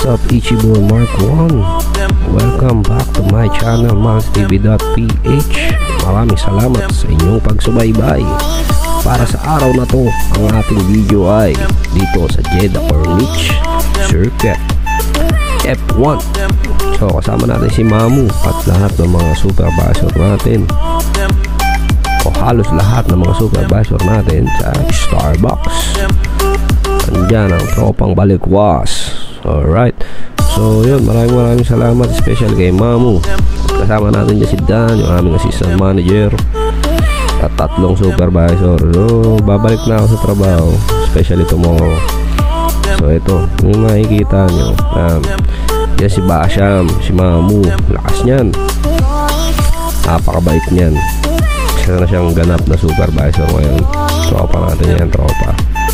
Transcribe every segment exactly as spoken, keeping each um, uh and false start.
What's up, Ichibo Mark one? Welcome back to my channel, Mans T V dot P H. Maraming salamat sa inyong pagsubaybay. Para sa araw na to, ang ating video ay dito sa Jeddah Corniche Circuit F one. So kasama natin si Mamu at lahat ng mga supervisor natin, o halos lahat ng mga supervisor natin sa Starbucks. Andyan ang tropang balikwas. Alright, so yun, maraming maraming salamat, special kay Mamu. Kasama natin dyan si Dan, yung aming assistant manager, at tatlong supervisor. So babalik na ako sa trabaho, especially tomorrow. So ito, yung makikita nyo, um, yan si Basham, si Mamu, lakas nyan, napakabait nyan. Isa na siyang ganap na supervisor ngayon. Tropa natin yan, tropa.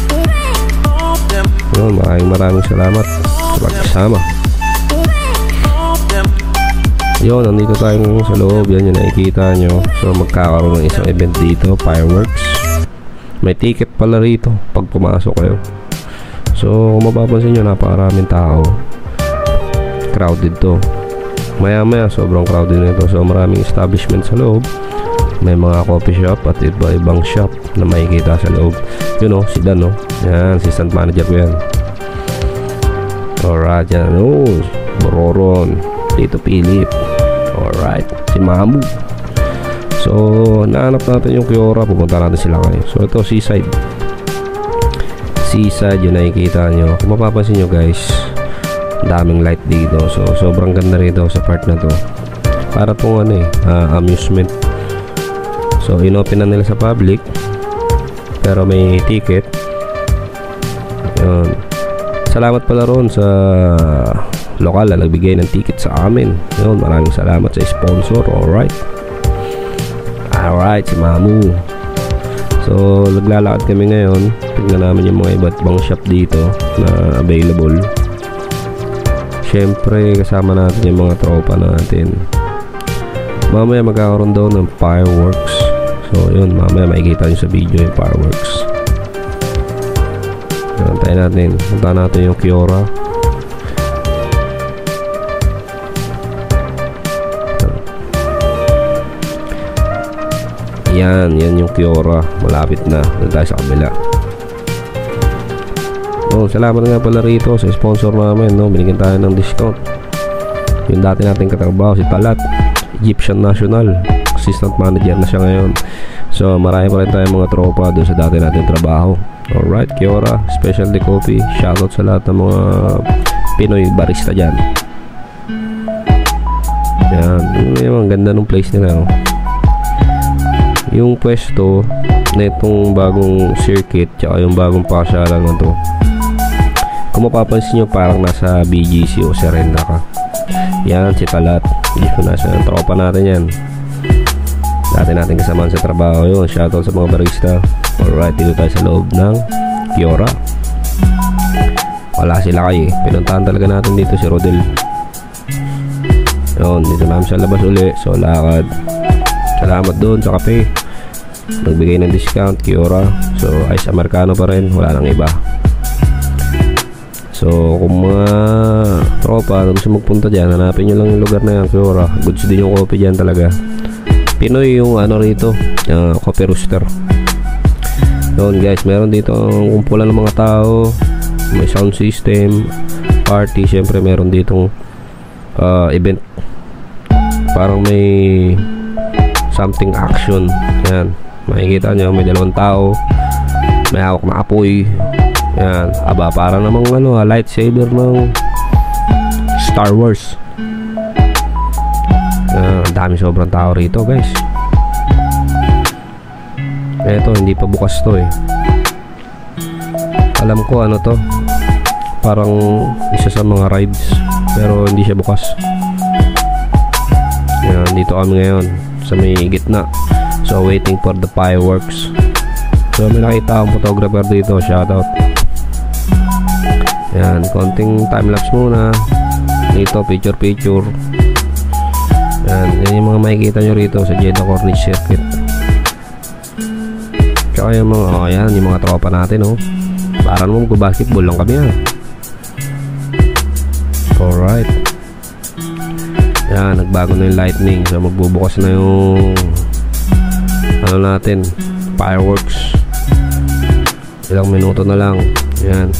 Yun, maraming maraming salamat sa pagkasama. Yun, nandito tayo ngayon sa loob. Yan yung nakikita nyo. So magkakaroon ng isang event dito, fireworks. May ticket pala rito pag pumasok kayo. So kung mapapansin nyo, napakaraming tao. Crowded to. Maya maya sobrang crowded nito. So maraming establishment sa loob. May mga coffee shop at iba-ibang shop na makikita sa loob. Yun o, si Dan o. Yan, assistant manager ko yan. Alright, yan o. Bororon, Tito Philip. Alright, si Mamu. So nahanap natin yung Kiora. Pupunta natin sila ngayon. So ito, seaside. Seaside yung nakikita nyo. Kung mapapansin nyo guys, daming light dito. So sobrang ganda rito sa part na to. Para tong ano eh, uh, amusement. So inopen na nila sa public, pero may ticket. Yun. Salamat pala ron sa lokal na nagbigay ng ticket sa amin. Yun, maraming salamat sa sponsor. Alright, alright, si Mamu. So naglalakad kami ngayon. Tignan namin yung mga iba't ibang shop dito na available. Syempre kasama natin yung mga tropa natin. Mamaya magkakaroon daw ng fireworks. So yun, mamaya makikita nyo sa video yung fireworks. Antayin natin, punta natin yung Kiora. Yan, yan yung Kiora. Malapit na, doon tayo sa kabila. Oh, salamat nga pala rito sa sponsor namin, no? Binigyan tayo ng discount. Yung dati nating katrabaho, si Talat, Egyptian National, assistant manager na siya ngayon. So marami pa rin tayong mga tropa doon sa dati natin trabaho. Alright, Kiora Specialty Coffee. Shoutout sa lahat ng mga Pinoy barista dyan. Yan, yung ganda ng place nila, oh. Yung pwesto na itong bagong circuit, tsaka yung bagong pasyalan na to, kung mapapansin nyo, parang nasa B G C o Serena ka. Yan, si Talat, dito na siya, tropa natin yan. Dati natin kasama sa trabaho yun. Shoutout sa mga barista. Alright, dito tayo sa loob ng Kiora. Wala sila kayo eh. Pinuntahan talaga natin dito si Rodel. Yun, dito namin sa labas uli. So lakad. Salamat doon sa kape, nagbigay ng discount Kiora. So ice americano pa rin, wala nang iba. So kung mga tropa na gusto magpunta dyan, hanapin nyo lang yung lugar na yan, Kiora. Goods din yung coffee dyan talaga. Pinoy yung ano rito, uh, coffee roaster. Yun guys, meron dito ang kumpulan ng mga tao. May sound system, party. Syempre meron ditong uh, event. Parang may something action. Yan, makikita nyo, may dalawang tao, may hawak na apoy. Yan, aba, para namang ano, lightsaber ng Star Wars. Uh, ang dami, sobrang tao rito guys. Eto, hindi pa bukas to eh. Alam ko ano to, parang isa sa mga rides, pero hindi siya bukas. Yan, dito kami ngayon sa may gitna. So waiting for the fireworks. So may nakita akong photographer dito, shoutout. Yan, konting timelapse muna dito, picture picture. Yan, yan yung mga makikita nyo rito sa Jeddah Corniche Circuit. Tsaka yung mga, oh yan, yung mga tropa natin, oh. Para naman mag-basketball lang kami, ha. Alright. Yan, nagbago na yung lightning. So magbubukas na yung ano natin, fireworks. Ilang minuto na lang. Yan.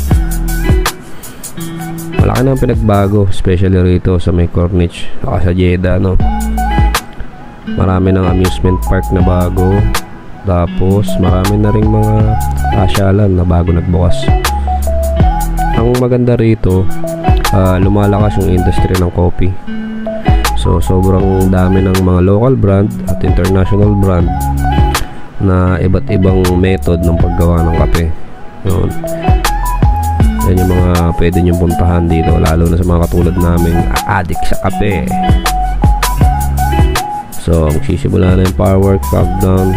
Malaki na ang pinagbago, especially rito sa may Corniche, saka sa Jeddah, no. Marami ng amusement park na bago. Tapos marami na ring mga pasyalan na bago nagbukas. Ang maganda rito, uh, lumalakas yung industry ng coffee. So sobrang dami ng mga local brand at international brand na iba't ibang method ng paggawa ng kape. Yun. Yan yung mga pwede nyong puntahan dito, lalo na sa mga katulad namin addict sa kape. So magsisimula na yung firework countdown.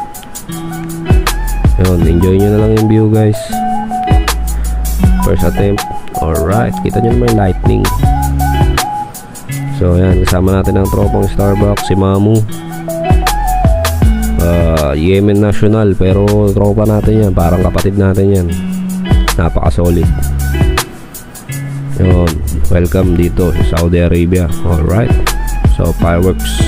Yun, enjoy nyo na lang yung view, guys. First attempt. Alright, kita nyo naman yung lightning. So yan, kasama natin ang tropang Starbucks, si Mamu. uh, Yemen national, pero tropa natin yan, parang kapatid natin yan. Napaka solid. Yun, welcome dito sa Saudi Arabia. Alright, so fireworks.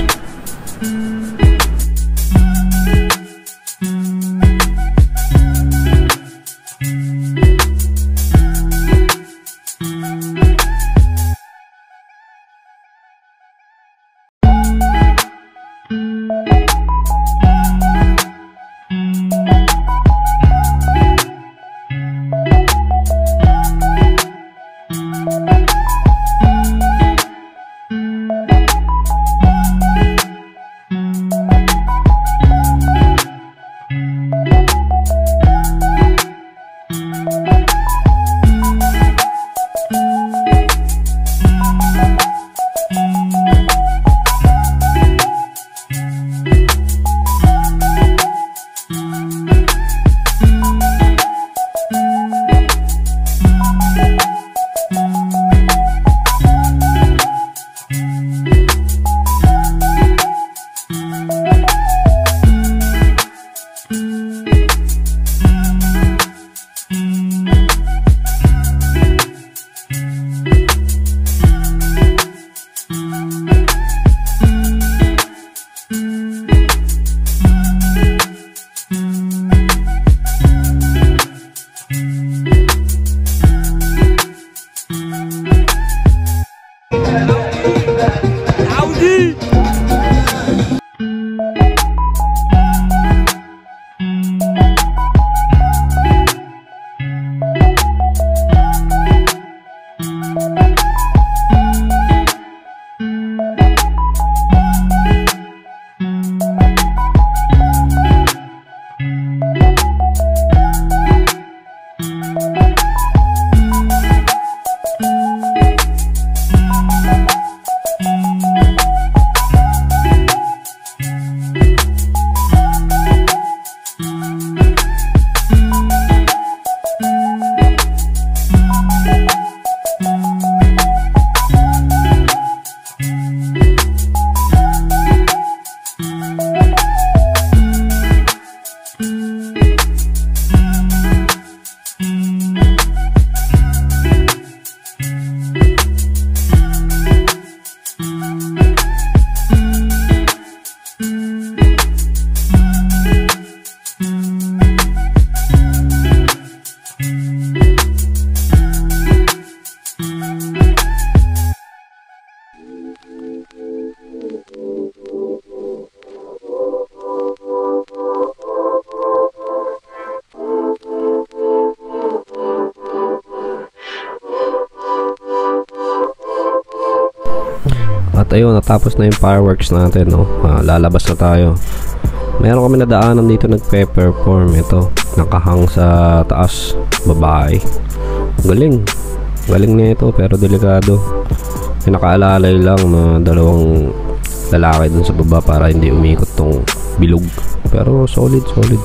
At ayun, natapos na yung fireworks natin, no? Uh, lalabas na tayo. Meron kami nadaanan dito nagpe-perform. Ito, nakahang sa taas, babae. Galing. Galing na ito, pero delikado. Pinakaalalay lang na dalawang lalaki dun sa baba para hindi umikot tong bilog. Pero solid, solid.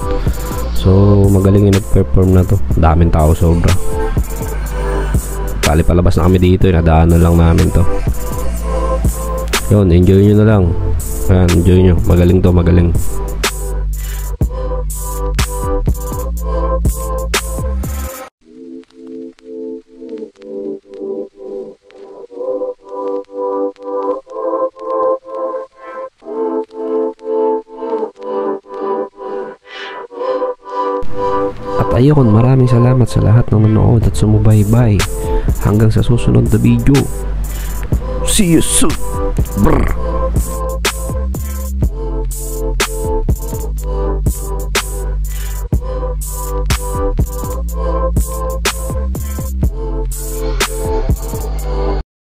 So, magaling yung nag-perform na to. Daming tao sobra. Kali palabas na kami dito, nadaanan lang namin to. Yun, enjoy nyo na lang. Ayan, enjoy nyo. Magaling to, magaling. ayun, maraming salamat sa lahat ng nanood at sumubaybay. Hanggang sa susunod na video. See you soon. Brr.